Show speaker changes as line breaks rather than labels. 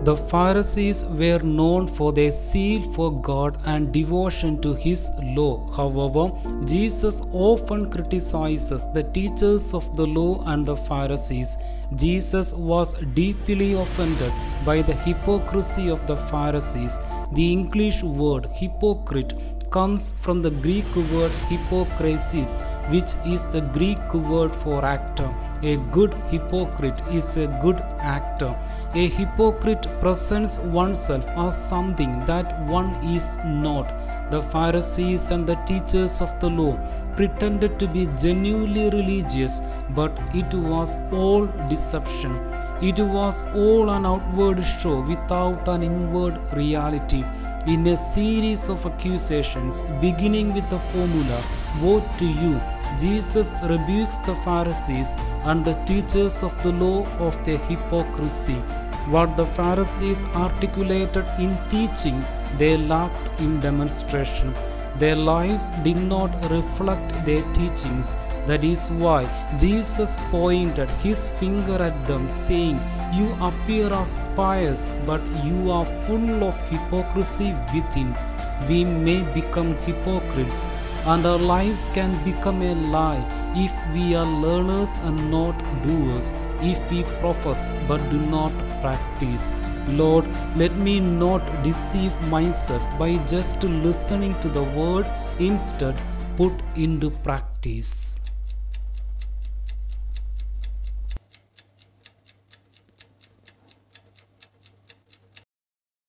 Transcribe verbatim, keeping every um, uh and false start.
The Pharisees were known for their zeal for God and devotion to His law. However, Jesus often criticizes the teachers of the law and the Pharisees. Jesus was deeply offended by the hypocrisy of the Pharisees. The English word hypocrite comes from the Greek word hypocrisis, which is the Greek word for actor. A good hypocrite is a good actor. A hypocrite presents oneself as something that one is not. The Pharisees and the teachers of the law pretended to be genuinely religious, but it was all deception. It was all an outward show without an inward reality. In a series of accusations, beginning with the formula, "Woe to you," Jesus rebukes the Pharisees and the teachers of the law of their hypocrisy. What the Pharisees articulated in teaching, they lacked in demonstration. Their lives did not reflect their teachings. That is why Jesus pointed His finger at them, saying, "You appear as pious, but you are full of hypocrisy within." We may become hypocrites, and our lives can become a lie if we are learners and not doers, if we profess but do not practice. Lord, let me not deceive myself by just listening to the word, instead put into practice.